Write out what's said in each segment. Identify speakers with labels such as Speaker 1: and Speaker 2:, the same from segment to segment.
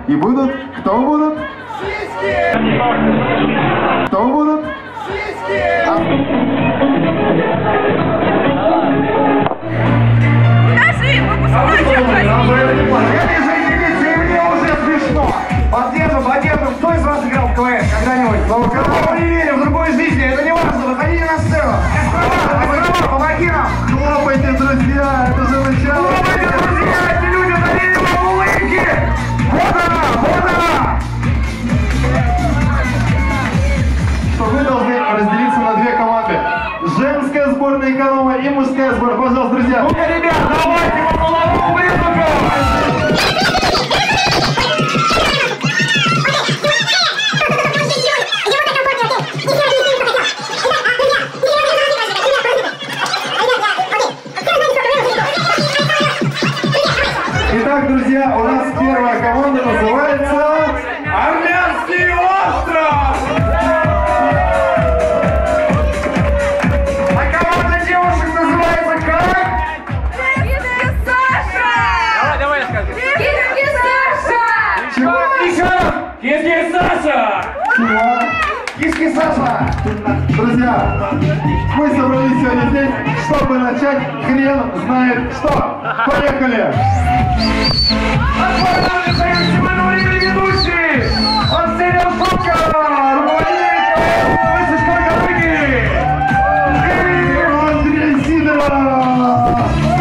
Speaker 1: И будут? Кто будут?
Speaker 2: Сиськи!
Speaker 1: Кто будут?
Speaker 2: Сиськи!
Speaker 3: Подожди, мы посмотрим,
Speaker 2: Мне уже смешно. Поддержим. Кто из вас играл в КВН когда-нибудь? Кого не верим в другой жизни, это не важно. Выходите на сцену. Эстрада, помоги нам.
Speaker 1: Хлопайте, друзья, это же начало.
Speaker 2: Хлопайте, друзья, эти люди дарили вам улыбки. Вот она.
Speaker 1: Что вы должны разделиться на две команды. Женская сборная эконома и мужская сборная. Пожалуйста, друзья.
Speaker 2: Ну-ка, ребят, давайте по половому признаку.
Speaker 1: Итак, друзья, у нас первая команда называется
Speaker 2: Армянский остров! А команда девушек называется как?
Speaker 3: Киски Саша!
Speaker 2: Давай расскажи.
Speaker 3: Киски Саша!
Speaker 2: Еще раз! Киски Саша!
Speaker 1: Чего?
Speaker 2: Киски Саша!
Speaker 1: Друзья, мы собрались сегодня здесь, чтобы начать хрен знает что. Поехали!
Speaker 2: Отправляем сегодня времени ведущий! Он Серега Шутка! Руководитель Высочной Галыги!
Speaker 1: Андрей Сидоров!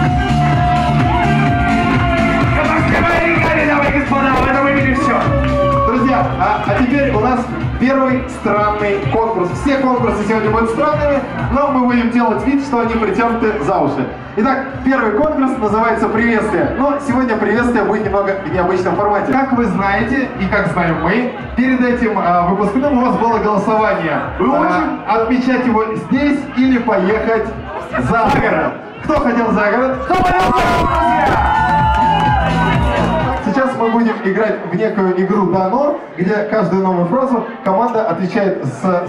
Speaker 2: Казахская Рига, дамы и господа, в этом имени все!
Speaker 1: Друзья, а теперь у нас первый странный конкурс. Все конкурсы сегодня будут странными, но мы будем делать вид, что они притянуты за уши. Итак, первый конкурс называется «Приветствие». Но сегодня приветствие будет немного в необычном формате. Как вы знаете, и как знаем мы, перед этим выпускным у вас было голосование. Вы отмечать его здесь или поехать за город. Кто хотел за город?
Speaker 2: Кто хотел за город, друзья?
Speaker 1: Сейчас мы будем играть в некую игру «Да-но», где каждую новую фразу команда отвечает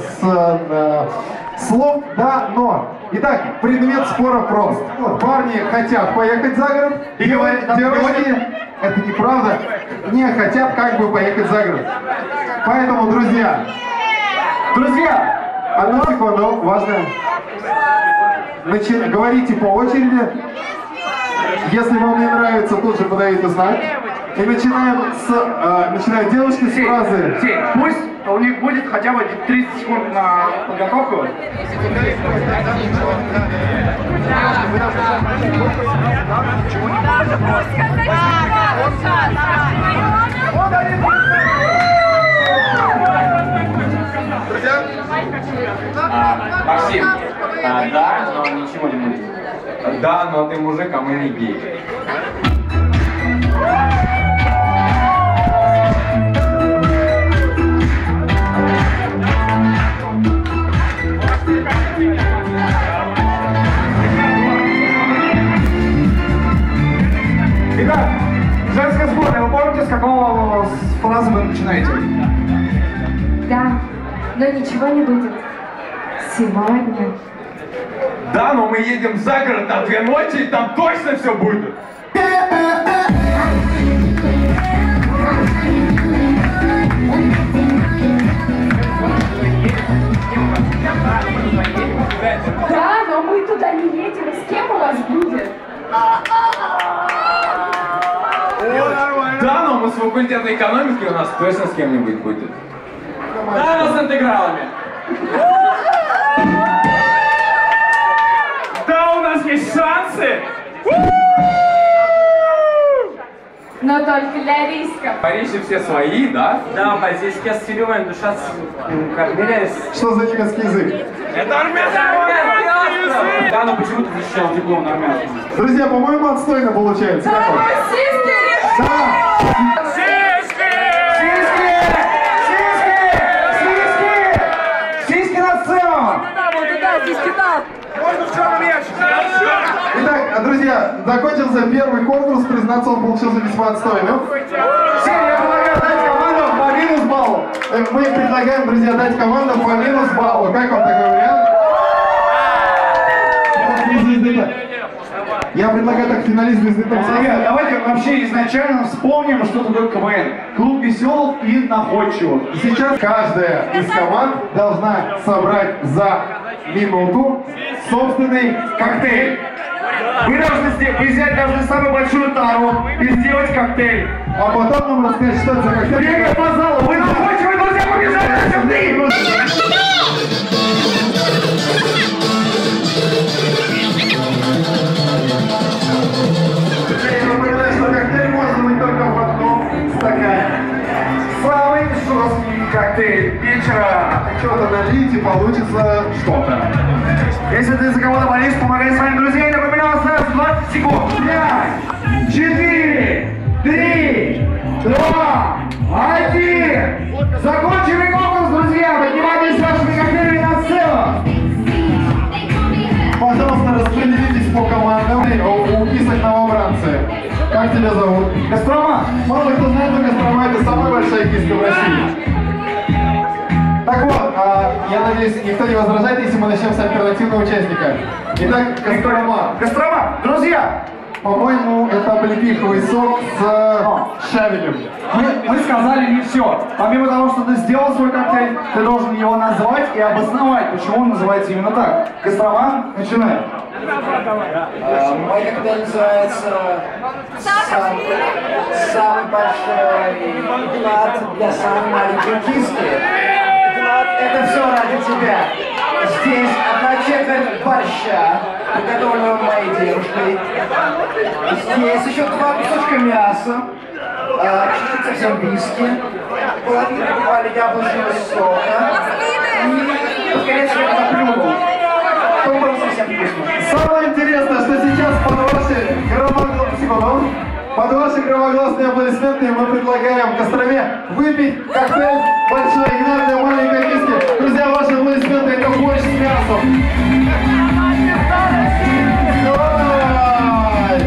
Speaker 1: с слов «да-но». Итак, предмет спора прост. Вот, парни хотят поехать за город, и девушки, это неправда, не хотят как бы поехать за город. Поэтому, друзья, одну секунду, важно. Говорите по очереди. Если вам не нравится, тут же подавите знак. И начинают девушки с фразы.
Speaker 2: Пусть у них будет хотя бы 30 секунд на подготовку.
Speaker 4: Максим, да, но ничего не будет. Да, но ты мужик, а мы не гей.
Speaker 2: Итак, женская сборная, вы помните, с какого фразы вы начинаете?
Speaker 3: Да, но ничего не будет. Сегодня.
Speaker 4: Да, но мы едем за город на 2 ночи, и там точно все будет.
Speaker 3: Да, но мы туда не едем. С кем у вас будет?
Speaker 4: Да, но мы с факультета экономики, у нас точно с кем-нибудь будет. Да, но с интегралами.
Speaker 2: Да, у нас есть шансы!
Speaker 3: Но только для риска.
Speaker 4: В Париже все свои, да?
Speaker 5: Да, здесь я с Серегой душа меряюсь.
Speaker 1: Что за немецкий язык?
Speaker 2: Это армянский язык!
Speaker 4: Да, но почему ты защищал диплом на армянском?
Speaker 1: Друзья, по-моему, отстойно получается. Как вам? Да.
Speaker 2: Сиськи на сцену!
Speaker 3: Можно в черном ящике.
Speaker 1: Итак, друзья, закончился первый конкурс. Признаться, он получился весьма отстойным. Я предлагаю дать команду по минус баллу. Мы предлагаем, друзья, дать команду по минус баллу. Как вам такой вариант? Я предлагаю так финалист без этого.
Speaker 2: Ребят, давайте вообще изначально вспомним, что такое КВН. Клуб веселых и находчивых.
Speaker 1: Сейчас каждая из команд должна собрать за минуту собственный
Speaker 2: Коктейль. Вы взять должны самую большую тару и сделать коктейль.
Speaker 1: а потом нам рассказать, что это за коктейль.
Speaker 2: Бегай по залу, вы находчивые друзья, побежали на коктейль!
Speaker 1: Я напоминаю, что коктейль может быть только в одном стакане.
Speaker 2: Самый жесткий коктейль вечера.
Speaker 1: Что-то налить и получится что-то.
Speaker 2: Если ты за кого-то болеешь, помогай своим друзьям. Напоминаю, осталось 20 секунд. 5, 4, 3, 2, 1. Закончили конкурс, друзья. Поднимайтесь с вашими коктейлями на сцену.
Speaker 1: Пожалуйста, распределитесь по командам. Уписок новобранцы. Как тебя зовут?
Speaker 2: Кострома.
Speaker 1: Мало кто знает, но Кострома — это самая большая киска в России. Так вот, я надеюсь, никто не возражает, если мы начнем с альтернативного участника. Итак, Кострома.
Speaker 2: Кострома. Друзья,
Speaker 1: По-моему, это облепиховый сок с шавелем.
Speaker 2: мы сказали не все. Помимо того, что ты сделал свой коктейль, ты должен его назвать и обосновать, почему он называется именно так. Кострома, начинай.
Speaker 6: Мой коктейль называется «Самый большой клад для самой маленькой киски». Клад — это все ради тебя. Здесь 1/4 борща, приготовленного моей девушкой. Здесь еще 2 кусочка мяса, чуть-чуть совсем виски, половину буквально яблочного сока и, скорее всего, наплюнул. То было совсем вкусно.
Speaker 1: Самое интересное, что сейчас под ваши громогласные аплодисменты мы предлагаем Костроме выпить коктейль большой Игнат для маленькой киски. Друзья, ваши аплодисменты — это борщ с мясом. Давай!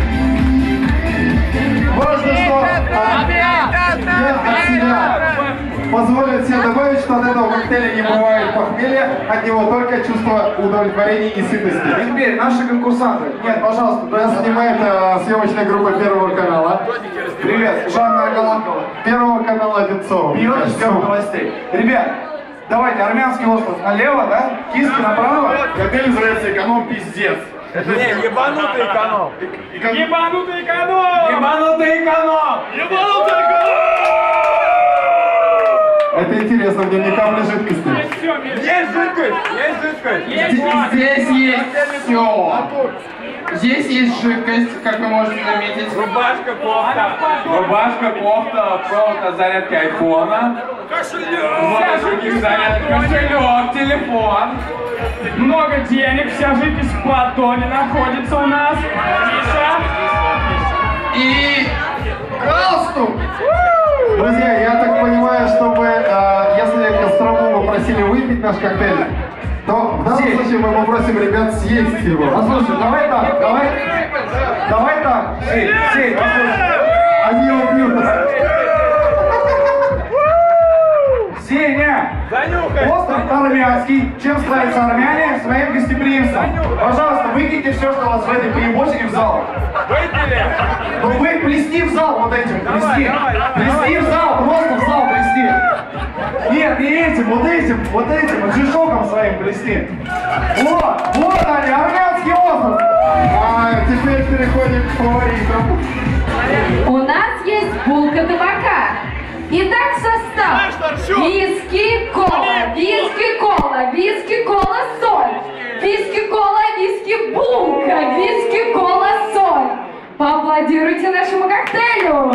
Speaker 1: Важно, что я от себя позволю себе добавить, что от этого коктейля не бывает похмелья, от него только чувство удовлетворения и сытости.
Speaker 2: И теперь наши конкурсанты. Нет, пожалуйста,
Speaker 1: Нас снимает съемочная группа Первого канала.
Speaker 2: привет, Жанна Галанкова.
Speaker 1: Первого канала Одинцова.
Speaker 2: Бьет из новостей. Ребят, давайте, армянский остров налево, да? Киски направо.
Speaker 1: Коктейль называется «Эконом пиздец».
Speaker 5: Не, ебанутый эконом.
Speaker 4: Ебанутый эконом!
Speaker 5: Ебанутый эконом!
Speaker 4: Ебанутый эконом!
Speaker 1: Это интересно, где не капли жидкости.
Speaker 5: Есть жидкость! Есть жидкость!
Speaker 7: Здесь есть все. Здесь есть жидкость, как вы можете заметить.
Speaker 5: Рубашка, кофта, провод от зарядки айфона. Вот от других зарядок. Кошелек, телефон.
Speaker 8: Много денег, вся жидкость в поддоне находится у нас. Миша.
Speaker 7: И галстук.
Speaker 1: Друзья, я так понимаю, чтобы, если Кострому мы просили выпить наш коктейль, то в данном случае мы попросим ребят съесть его.
Speaker 2: Послушай, давай так. Сей, послушай.
Speaker 1: Они убьют нас.
Speaker 2: Сеня! Остров армянский. Чем славятся армяне? Своим гостеприимством. Пожалуйста, выкиньте все, что у вас в этой перемотине в зал. Ну вы плести в зал вот этим, плести. Плести в зал, просто в зал плести. Нет, не этим, вот этим, джишоком своим плести. Вот они, армянский остров.
Speaker 1: А теперь переходим к фаворитам.
Speaker 3: У нас есть булка табака. Итак, состав. Виски, кола, виски, кола, виски, кола, соль. Виски, кола, виски, булка, виски, кола, соль. Поаплодируйте нашему коктейлю.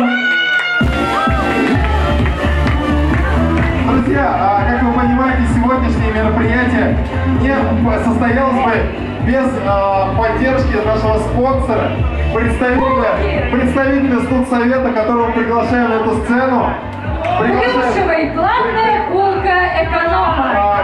Speaker 1: Друзья, как вы понимаете, сегодняшнее мероприятие не состоялось бы без поддержки нашего спонсора, представителя студсовета, которого приглашаем на эту сцену.
Speaker 3: Плюшева и главная булка эконома.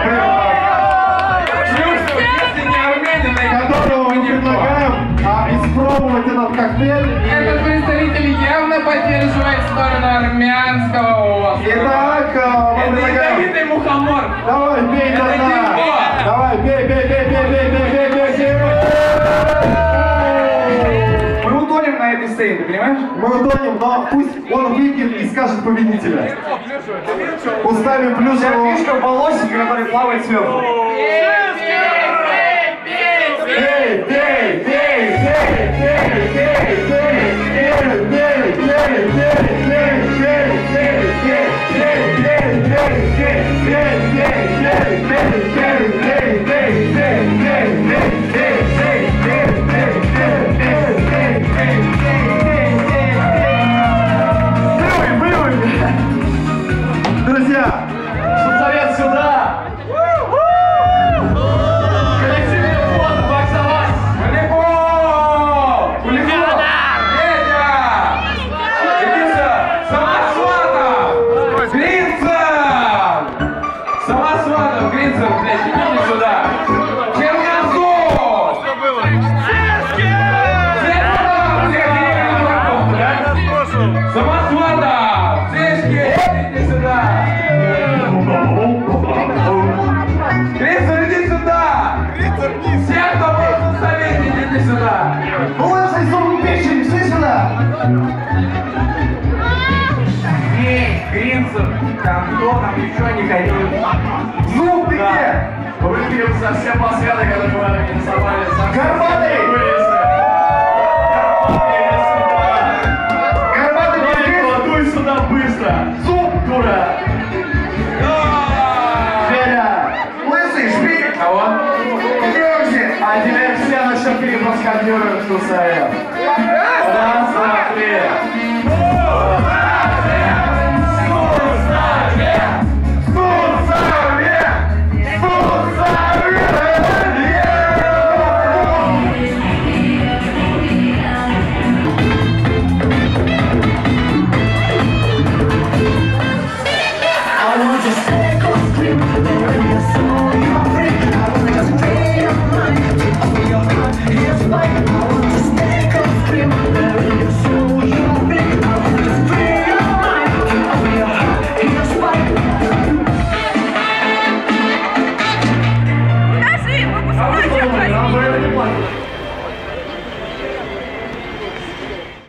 Speaker 1: Которого мы предлагаем испробовать этот коктейль.
Speaker 7: Этот представитель явно поддерживает сторону армянского острова.
Speaker 1: Итак, мы предлагаем...
Speaker 5: Ядовитый мухомор.
Speaker 1: Давай, бей до дна. Давай, бей.
Speaker 2: понимаешь?
Speaker 1: Мы утонем, но пусть он выпьет и скажет победителя. Устами
Speaker 2: Вся
Speaker 1: Плюшева.
Speaker 2: фишка в волосике, который плавает сверху.
Speaker 1: Эй, пей, пей, пей, пей, пей, пей, пей, пей, друзья,
Speaker 2: Совет сюда! Коллективное фото, боксовать!
Speaker 5: Куликов! Петя! Иди Самосватов! Гринцев! Самосватов, Гринцев, блядь, идите сюда! Чернозуб! Самосватов! Цешки, идите сюда! Гринцев, иди сюда! Все, кто был в совете, идите сюда!
Speaker 2: Лысый, зуб, печень, все сюда!
Speaker 4: Эй, Гринцев, там кто, там ничего не ходил.
Speaker 2: Зуб, ты где?
Speaker 4: Выпьем совсем посвяты, когда мы организовали.
Speaker 2: Горбатый! Горбатый, ты здесь?
Speaker 4: Дуй сюда быстро!
Speaker 2: Зуб, дура! Федя! Лысый, шпик!
Speaker 4: Кого?
Speaker 2: Лёгзи! А теперь все на счет 3 проскандируют, что совет. Да, смотри!